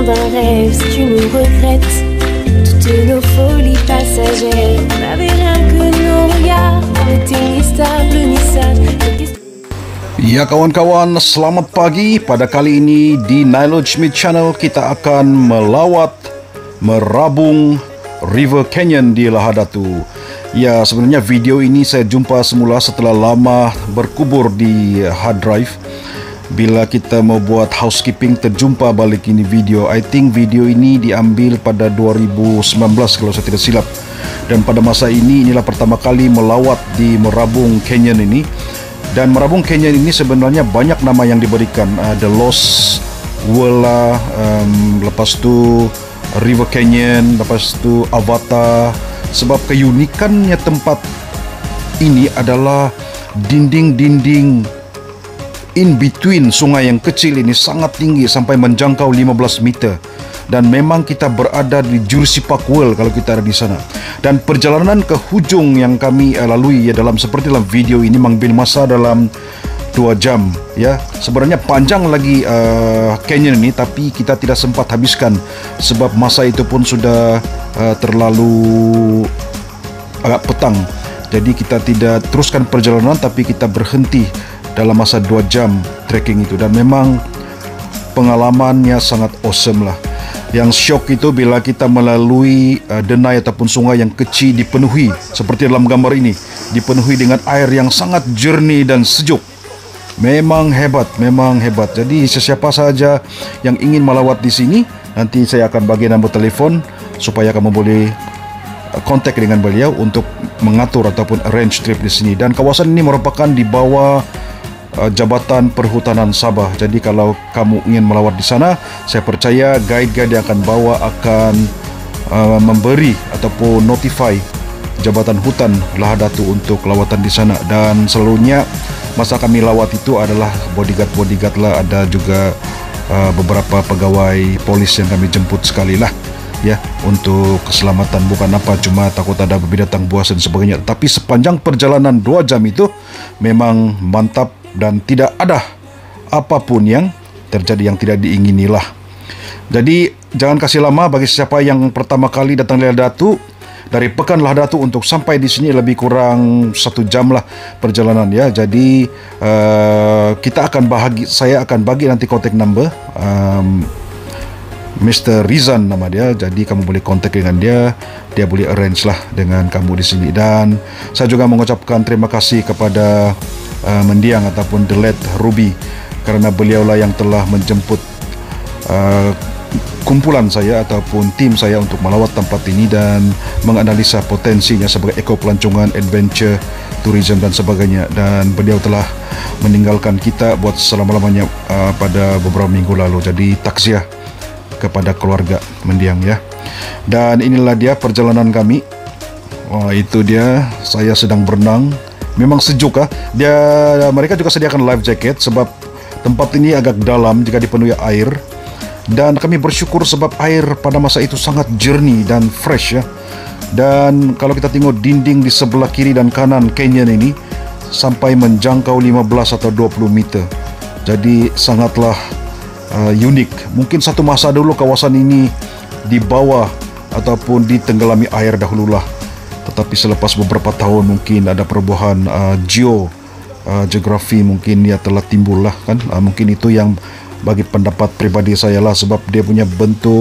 d'un rêve si tu nous regrettes. Toutes nos folies passagères, on n'avait rien que nos regards, on était ni stable ni sage. Ya kawan-kawan, selamat pagi. Pada kali ini di Nailoj Schmidt Channel kita akan merabung River Canyon di Lahadatu. Ya, sebenarnya video ini saya jumpa semula setelah lama berkubur di hard drive. Bila kita mau buat housekeeping, terjumpa balik ini video. I think video ini diambil pada 2019 kalau saya tidak silap. Dan pada masa ini, inilah pertama kali melawat di Merabung Canyon ini. Dan Merabung Canyon ini sebenarnya banyak nama yang diberikan. The Lost World lah, lepas tu River Canyon, lepas tu Avatar. Sebab keunikannya tempat ini adalah dinding-dinding in between sungai yang kecil ini sangat tinggi sampai menjangkau 15 meter. Dan memang kita berada di Jurassic Park World kalau kita ada di sana. Dan perjalanan ke hujung yang kami lalui ya seperti dalam video ini mengambil masa dalam 2 jam ya. Sebenarnya panjang lagi canyon ini, tapi kita tidak sempat habiskan sebab masa itu pun sudah terlalu agak petang. Jadi kita tidak teruskan perjalanan, tapi kita berhenti dalam masa 2 jam trekking itu. Dan memang pengalamannya sangat awesome lah. Yang syok itu bila kita melalui denai ataupun sungai yang kecil dipenuhi seperti dalam gambar ini, dipenuhi dengan air yang sangat jernih dan sejuk. Memang hebat, memang hebat. Jadi sesiapa saja yang ingin melawat di sini, nanti saya akan bagi nombor telefon supaya kamu boleh kontak dengan beliau untuk mengatur ataupun arrange trip di sini. Dan kawasan ini merupakan di bawah Jabatan Perhutanan Sabah. Jadi kalau kamu ingin melawat di sana, saya percaya guide-guide yang akan bawa akan memberi ataupun notify Jabatan Hutan Lahadatu untuk lawatan di sana. Dan selalunya masa kami lawat itu adalah bodyguard lah, ada juga beberapa pegawai polis yang kami jemput sekali lah ya, untuk keselamatan. Bukan apa, cuma takut ada binatang buas dan sebagainya. Tapi sepanjang perjalanan 2 jam itu memang mantap dan tidak ada apapun yang terjadi yang tidak diinginilah. Jadi jangan kasih lama bagi siapa yang pertama kali datang Lahadatu. Dari Pekan Lahadatu untuk sampai di sini lebih kurang 1 jam lah perjalanan ya. Jadi saya akan bagi nanti kontak number Mr. Rizan nama dia. Jadi kamu boleh kontak dengan dia, dia boleh arrange lah dengan kamu di sini. Dan saya juga mengucapkan terima kasih kepada mendiang ataupun The Late Ruby, karena beliaulah yang telah menjemput kumpulan saya ataupun tim saya untuk melawat tempat ini dan menganalisa potensinya sebagai ekopelancongan, adventure, tourism dan sebagainya. Dan beliau telah meninggalkan kita buat selama-lamanya pada beberapa minggu lalu. Jadi takziah kepada keluarga mendiang ya. Dan inilah dia perjalanan kami. Itu dia, saya sedang berenang. Memang sejuk mereka juga sediakan life jacket sebab tempat ini agak dalam jika dipenuhi air. Dan kami bersyukur sebab air pada masa itu sangat jernih dan fresh ya. Dan kalau kita tengok dinding di sebelah kiri dan kanan canyon ini sampai menjangkau 15 atau 20 meter. Jadi sangatlah unik. Mungkin satu masa dulu kawasan ini di bawah ataupun ditenggelami air dahululah. Tetapi selepas beberapa tahun mungkin ada perubahan geografi mungkin ya telah timbul lah kan. Mungkin itu yang bagi pendapat pribadi saya lah, sebab dia punya bentuk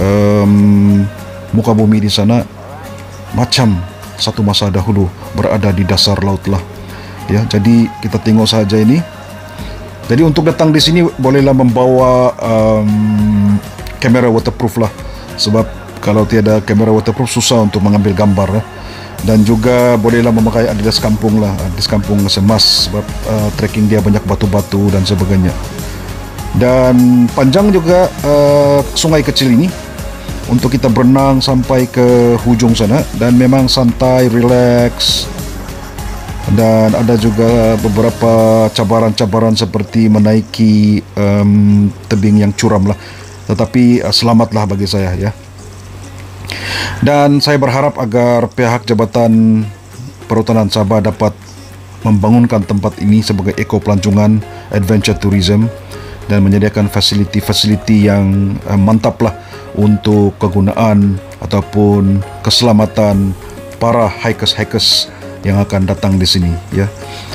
muka bumi di sana macam satu masa dahulu berada di dasar laut lah ya. Jadi kita tengok saja ini. Jadi untuk datang di sini bolehlah membawa kamera waterproof lah, sebab kalau tiada kamera waterproof susah untuk mengambil gambar ya. Dan juga bolehlah memakai Adidas kampung lah, Adidas kampung semas, sebab trekking dia banyak batu-batu dan sebagainya. Dan panjang juga sungai kecil ini untuk kita berenang sampai ke hujung sana. Dan memang santai, relax. Dan ada juga beberapa cabaran-cabaran seperti menaiki tebing yang curam lah. Tetapi selamatlah bagi saya ya. Dan saya berharap agar pihak Jabatan Perhutanan Sabah dapat membangunkan tempat ini sebagai ekopelancongan, adventure tourism. dan menyediakan fasiliti-fasiliti yang mantap lah untuk kegunaan ataupun keselamatan para hikers yang akan datang di sini, ya.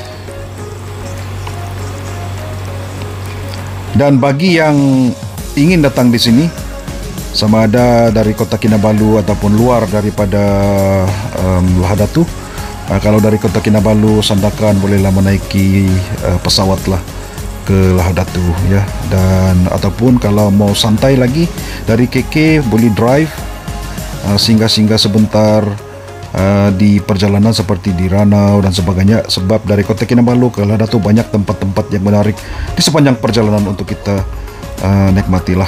Dan bagi yang ingin datang di sini, sama ada dari Kota Kinabalu ataupun luar daripada Lahadatu, kalau dari Kota Kinabalu, Sandakan, bolehlah menaiki pesawat lah ke Lahadatu, ya. Dan ataupun kalau mau santai lagi dari KK, boleh drive singgah-singgah sebentar di perjalanan seperti di Ranau dan sebagainya. Sebab dari Kota Kinabalu ke Lahadatu banyak tempat-tempat yang menarik di sepanjang perjalanan untuk kita nikmatilah.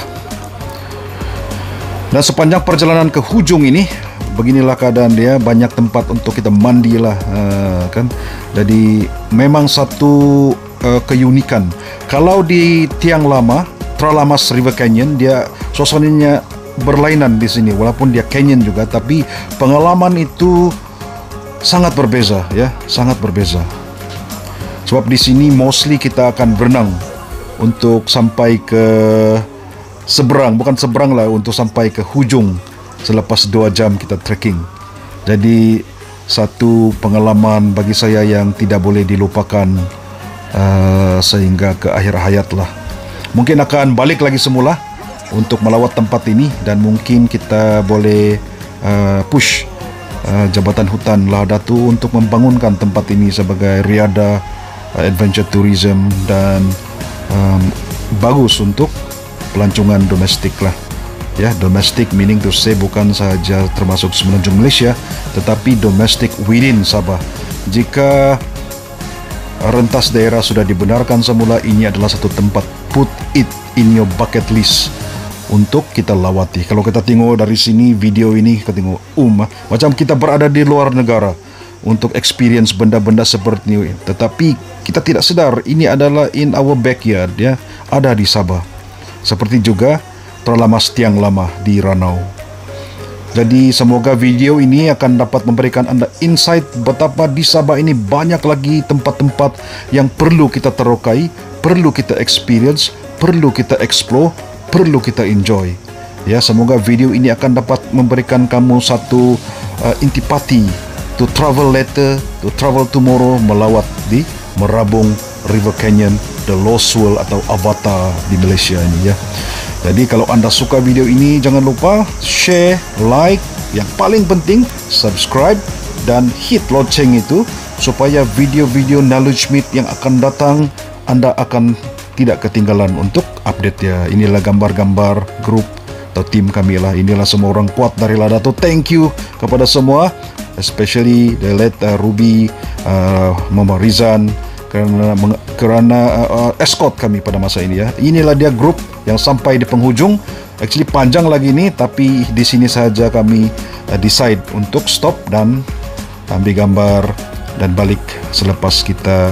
Dan sepanjang perjalanan ke hujung ini, beginilah keadaan dia, banyak tempat untuk kita mandi lah, kan. Jadi memang satu keunikan. Kalau di Tiang Lama, Tralamas River Canyon, dia suasananya berlainan di sini, walaupun dia canyon juga, tapi pengalaman itu sangat berbeza, ya, sangat berbeza. Sebab di sini mostly kita akan berenang untuk sampai ke seberang, bukan seberang lah, untuk sampai ke hujung selepas 2 jam kita trekking. Jadi satu pengalaman bagi saya yang tidak boleh dilupakan sehingga ke akhir hayat lah. Mungkin akan balik lagi semula untuk melawat tempat ini, dan mungkin kita boleh push Jabatan Hutan Lahadatu untuk membangunkan tempat ini sebagai riada adventure tourism dan bagus untuk pelancongan domestik lah. Ya, domestic meaning to say bukan sahaja termasuk semenanjung Malaysia, tetapi domestic within Sabah. Jika rentas daerah sudah dibenarkan semula, ini adalah satu tempat, put it in your bucket list untuk kita lawati. Kalau kita tengok dari sini video ini, kita tengok macam kita berada di luar negara untuk experience benda-benda seperti ini. Tetapi kita tidak sedar ini adalah in our backyard, ya, ada di Sabah. Seperti juga Tralamas Tiang Lama di Ranau. Jadi semoga video ini akan dapat memberikan anda insight betapa di Sabah ini banyak lagi tempat-tempat yang perlu kita terokai, perlu kita experience, perlu kita explore, perlu kita enjoy. Ya, semoga video ini akan dapat memberikan kamu satu intipati to travel later, to travel tomorrow, melawat di Merabung River Canyon, the Lost World atau Avatar di Malaysia ini, ya. Jadi kalau anda suka video ini, jangan lupa share, like, yang paling penting subscribe dan hit lonceng itu supaya video-video Knowledge Meet yang akan datang anda akan tidak ketinggalan untuk update, ya. Inilah gambar-gambar grup atau tim kami lah. Inilah semua orang kuat dari Lahadatu. Thank you kepada semua, especially the late Ruby, Mama Rizan, kerana escort kami pada masa ini, ya. Inilah dia grup yang sampai di penghujung. Actually panjang lagi ni, tapi di sini saja kami decide untuk stop dan ambil gambar dan balik selepas kita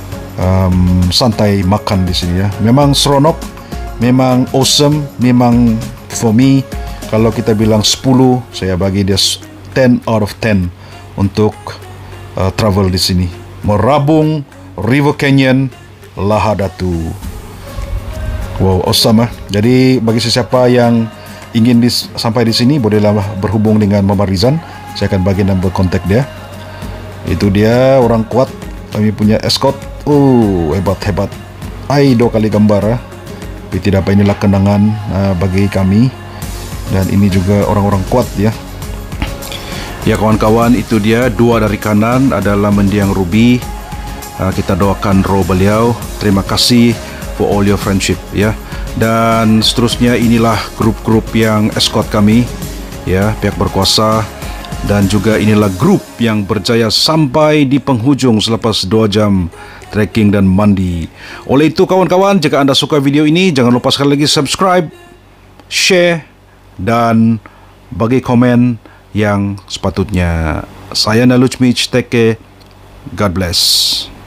santai makan di sini, ya. Memang seronok, memang awesome, memang for me kalau kita bilang 10, saya bagi dia 10 out of 10 untuk travel di sini. Merabung River Canyon, Lahadatu. Wow, awesome, ah. Jadi bagi sesiapa yang ingin sampai di sini, bolehlah berhubung dengan Mama Rizan. Saya akan bagi nombor kontak dia. Itu dia orang kuat, kami punya escort. Hebat-hebat. 2 kali gambar, ah. Tapi tidak apa, inilah kenangan bagi kami. Dan ini juga orang-orang kuat, ya. Ya kawan-kawan, itu dia 2 dari kanan adalah mendiang Ruby. Kita doakan roh beliau. Terima kasih for all your friendship, ya. Dan seterusnya inilah grup-grup yang escort kami, ya, pihak berkuasa. Dan juga inilah grup yang berjaya sampai di penghujung selepas 2 jam trekking dan mandi. Oleh itu kawan-kawan, jika anda suka video ini, jangan lupa sekali lagi subscribe, share dan bagi komen yang sepatutnya. Saya Knowledge Mitch, take care. God bless.